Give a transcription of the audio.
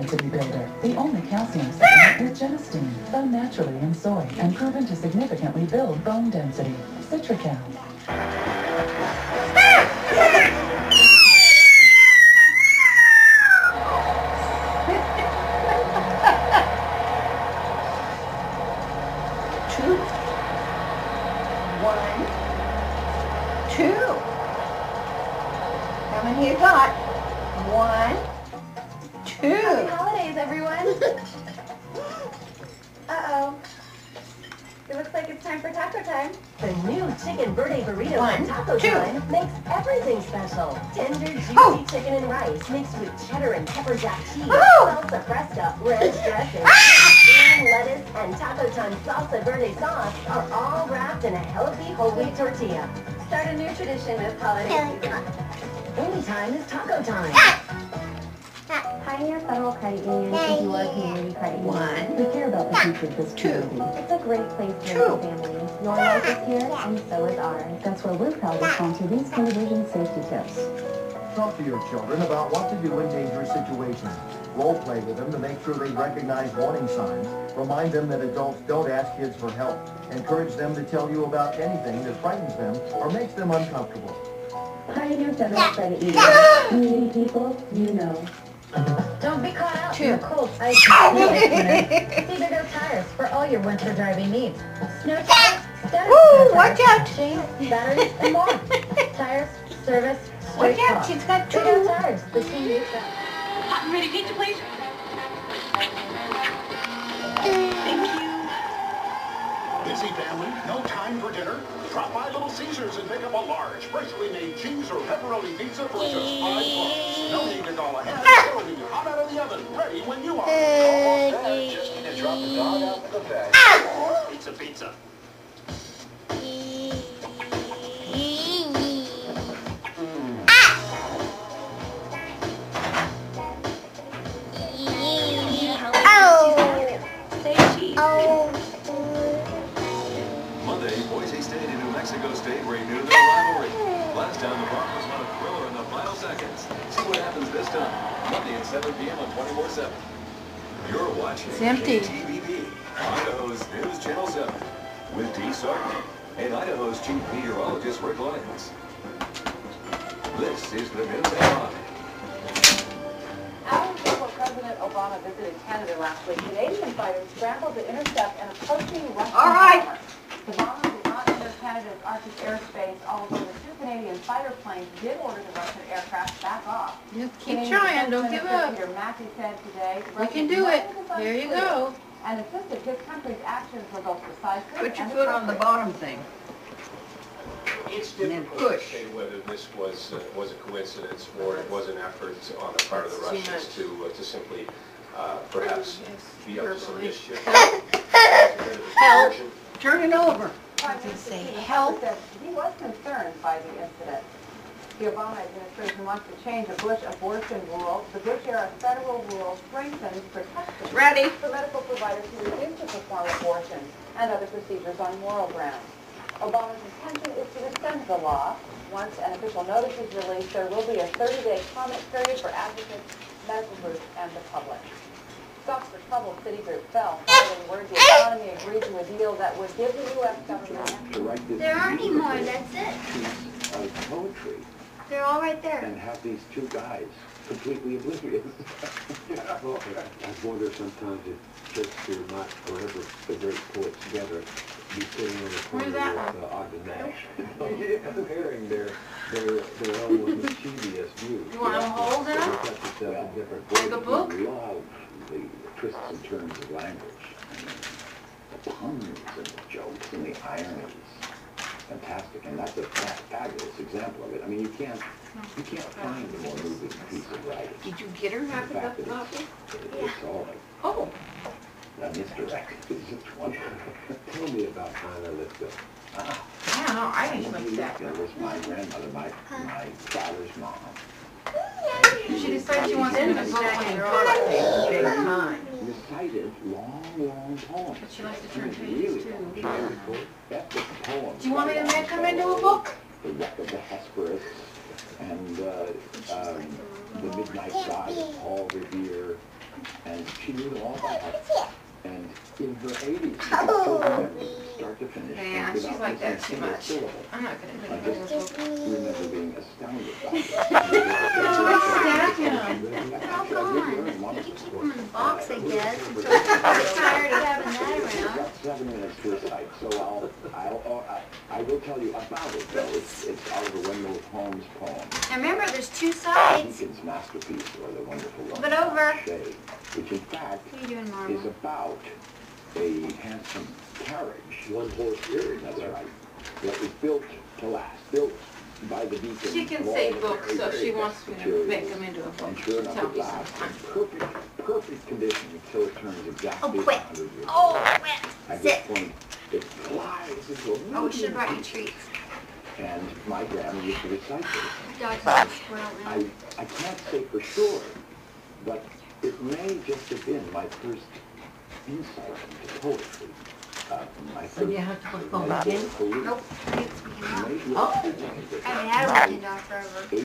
density builder, the only calcium supplement with genistein, found naturally in soy and proven to significantly build bone density. Citrical. Two. 1, 2. How many you got? 1, 2. Happy holidays, everyone. Uh-oh. It looks like it's time for taco time. The new chicken verde burrito 1, from Taco 2. Time makes everything special. Tender, juicy chicken and rice mixed with cheddar and pepper jack cheese, salsa fresca, ranch dressing, green lettuce, and Taco Time salsa verde sauce are all wrapped in a healthy whole wheat tortilla. Start a new tradition this holiday season. Anytime is Taco Time. Pioneer Federal Credit Union is your community credit union. 1, We care about the future of this 2. community. It's a great place to raise a family. Your life is here, and so is ours. That's why we're proud to sponsor these television safety tips. Talk to your children about what to do in dangerous situations. Role play with them to make sure they recognize warning signs. Remind them that adults don't ask kids for help. Encourage them to tell you about anything that frightens them or makes them uncomfortable. Pioneer Federal Credit Union. Community people, you know. Don't be caught out 2. in the cold ice winter. See their tires for all your winter driving needs. Snow tires, static Woo, snow watch tires, out. chains, batteries, and more. Tires, service, Watch straight out, cost. she's got 2. Big Out Tires, the team you got. Hot and ready pizza, please. Busy family? No time for dinner? Drop by Little Caesars and pick up a large, freshly made cheese or pepperoni pizza for just $5. No need to call ahead. It'll be hot out of the oven, ready when you are. Almost there. Just need to drop the dog out of the bag. Pizza, pizza. Monday, Boise State and New Mexico State renewed their rivalry. Last time the Broncos won a thriller in the final seconds. See what happens this time. Monday at 7 p.m. on 24/7. You're watching It's empty. KTVB, Idaho's News Channel 7, with Dee Sarton and Idaho's chief meteorologist Rick Lyons. This is the News Headline. Hours before President Obama visited Canada last week, Canadian fighters scrambled to intercept an approaching Russian All right. bomber. The bomber did not enter Canada's Arctic airspace, although the 2 Canadian fighter planes did order the Russian aircraft back off. Just keep Canadian trying, Defense don't give Minister up. Peter Mackey said today, You can do it. There you go. And insisted his country's actions were both decisive Put your and foot on the appropriate. bottom thing. It's And then difficult to push. say whether this was a coincidence or it was an effort on the part of the That's too Russians much. to simply perhaps be up to some Verbally. mischief. Help. Turn it over. Prime Does it Minister say Peter help? said he was concerned by the incident. The Obama administration wants to change a Bush abortion rule. The Bush-era federal rule strengthens protection Ready? for medical providers who refuse to perform abortions and other procedures on moral grounds. Obama's intention is to rescind the law. Once an official notice is released, there will be a 30-day comment period for advocates, medical groups, and the public. Stocks for troubled Citigroup fell following word the economy agreed to a deal that would give the U.S. government... There aren't any more, that's it. Piece of poetry They're all right there. and have these 2 guys completely oblivious. Well, I wonder sometimes if Shakespeare might, or ever the great poets together, be sitting in a corner Where's that with Ogden Nash, comparing their own mischievous views. You want to hold it up? Cut yourself in different Like a ways. book? We love the twists and turns of language, and the puns and the jokes and the ironies. Fantastic, and that's a fabulous example of it. I mean, you can't find a more moving piece of writing. Did you get her The half fact of that that copy? it's all like Oh. misdirected. It's just wonderful. Tell me about Anna Lithgow. I don't know. I didn't look that. That was my grandmother, my father's mom. She decides she wants to do a book Stacking on toilet paper, big time. Recited long poems. But she likes to turn I mean, pages, really too. long, very epic poems. Do you want me to make them into a book? The Wreck of the Hesperus and the Midnight Ride of Paul Revere. She knew them all by heart. And in her 80s, she could still remember start to finish. Yeah, she's like that too much. I'm not I going to just remember being astounded by it. Stack him. They're all gone. You can keep them in the box, I guess, until you're tired of having that around. Got 7 minutes to recite, so I will tell you about it, though. It's Oliver Wendell Holmes' poem. And remember, there's 2 sides. Lincoln's masterpiece, or The Wonderful Woman, Flip it over. Shade, which in fact What are you doing, is Marvel? about a handsome carriage. One-horse carriage. That's right. That was built to last, built by the deacon. She can say books, so she wants me to make them into a book. And sure enough, Tell it me lasts sometime. in perfect condition until it turns exactly Oh, quit. 100 years Oh, old. quit. At Sit. this point, it flies into a Oh, we should have brought you treats. And my grandma used to recite this. My dog's a squirrel now. I can't say for sure, but it may just have been my first insight into poetry. My So do you have to put phone back in? Nope. It's weekend off. Oh. I haven't had a weekend off forever.